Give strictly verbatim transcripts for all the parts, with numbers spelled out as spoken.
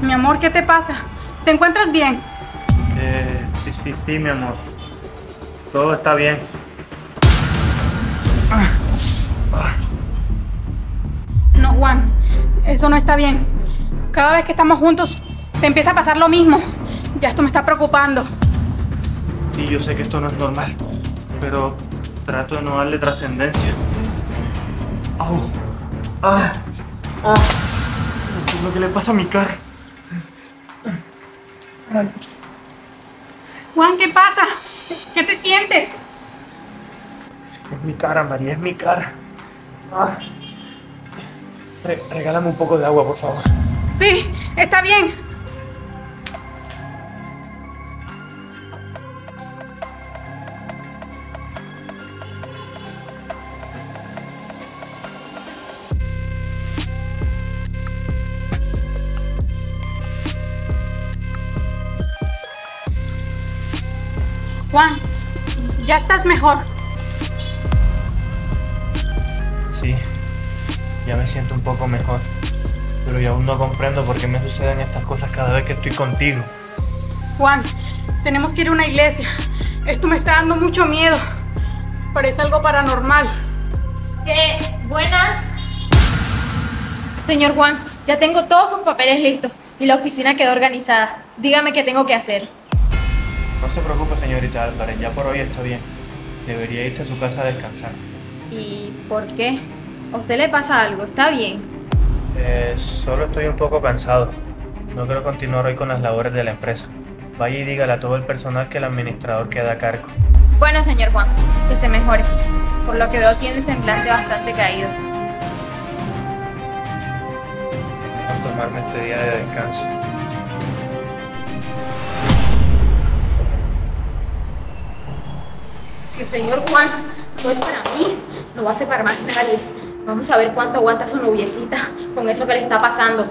Mi amor, ¿qué te pasa? ¿Te encuentras bien? Eh, sí, sí, sí, mi amor. Todo está bien. Ah, ah. No, Juan, eso no está bien. Cada vez que estamos juntos, te empieza a pasar lo mismo. Ya esto me está preocupando. Sí, yo sé que esto no es normal, pero trato de no darle trascendencia. ¡Au! ¡Ah! ¡Ah! ¿Qué es lo que le pasa a mi cara? Ay. Juan, ¿qué pasa? ¿Qué te sientes? Es mi cara, María, es mi cara. Ah. Re- regálame un poco de agua, por favor. Sí, está bien. Juan, ya estás mejor. Sí, ya me siento un poco mejor, pero yo aún no comprendo por qué me suceden estas cosas cada vez que estoy contigo. Juan, tenemos que ir a una iglesia. Esto me está dando mucho miedo. Parece algo paranormal. ¿Qué? Buenas. Señor Juan, ya tengo todos sus papeles listos y la oficina quedó organizada. Dígame qué tengo que hacer. No se preocupe, señorita Álvarez, ya por hoy está bien. Debería irse a su casa a descansar. ¿Y por qué? ¿A usted le pasa algo? ¿Está bien? Eh, solo estoy un poco cansado. No quiero continuar hoy con las labores de la empresa. Vaya y dígale a todo el personal que el administrador queda a cargo. Bueno, señor Juan, que se mejore. Por lo que veo tiene el semblante bastante caído. Voy a tomarme este día de descanso. Si el señor Juan no es para mí, no va a ser para más nadie. Vamos a ver cuánto aguanta su noviecita con eso que le está pasando.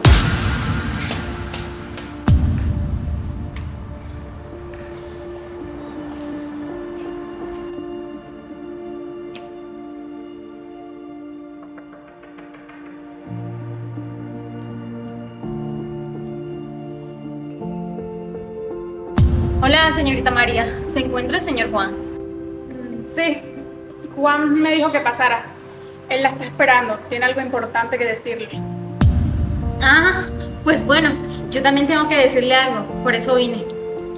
Hola, señorita María. ¿Se encuentra el señor Juan? Sí, Juan me dijo que pasara. Él la está esperando. Tiene algo importante que decirle. Ah, pues bueno, yo también tengo que decirle algo. Por eso vine.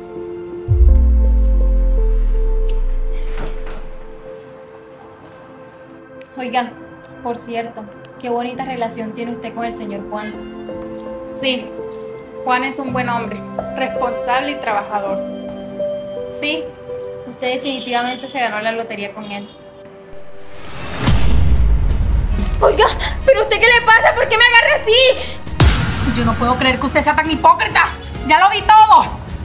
Oiga, por cierto, qué bonita relación tiene usted con el señor Juan. Sí, Juan es un buen hombre, responsable y trabajador. Sí, usted definitivamente se ganó la lotería con él. Oiga, ¿pero usted qué le pasa? ¿Por qué me agarra así? Yo no puedo creer que usted sea tan hipócrita. ¡Ya lo vi todo!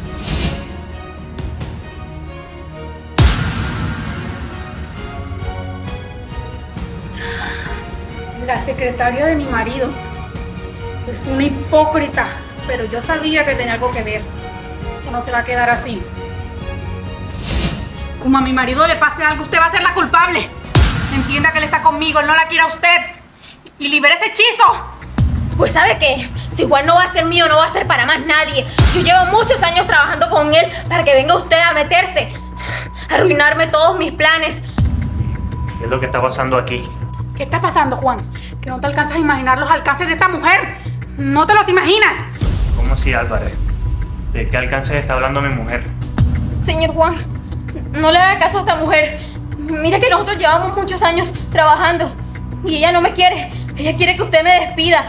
La secretaria de mi marido es una hipócrita, pero yo sabía que tenía algo que ver. Esto no se va a quedar así. Como a mi marido le pase algo, usted va a ser la culpable. Entienda que él está conmigo, él no la quiere a usted. Y libere ese hechizo. Pues ¿sabe qué? Si Juan no va a ser mío, no va a ser para más nadie. Yo llevo muchos años trabajando con él para que venga usted a meterse, a arruinarme todos mis planes. ¿Qué es lo que está pasando aquí? ¿Qué está pasando, Juan? Que no te alcanzas a imaginar los alcances de esta mujer. No te los imaginas. ¿Cómo así, Álvarez? ¿De qué alcance está hablando mi mujer? Señor Juan, no le haga caso a esta mujer. Mira que nosotros llevamos muchos años trabajando y ella no me quiere. Ella quiere que usted me despida.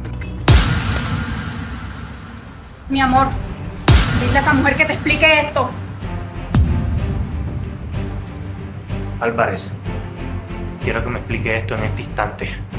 Mi amor, dile a esa mujer que te explique esto. Álvarez, quiero que me explique esto en este instante.